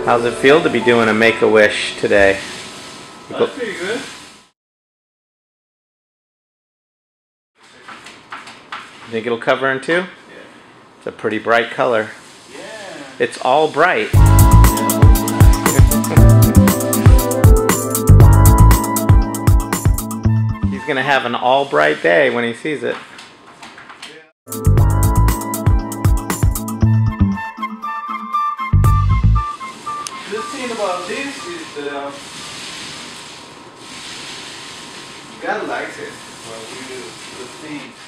How's it feel to be doing a Make-A-Wish today? That's pretty good. Think it'll cover in two? Yeah. It's a pretty bright color. Yeah. It's all bright. He's gonna have an all bright day when he sees it. The thing about this is that God likes it. Well, we do the thing.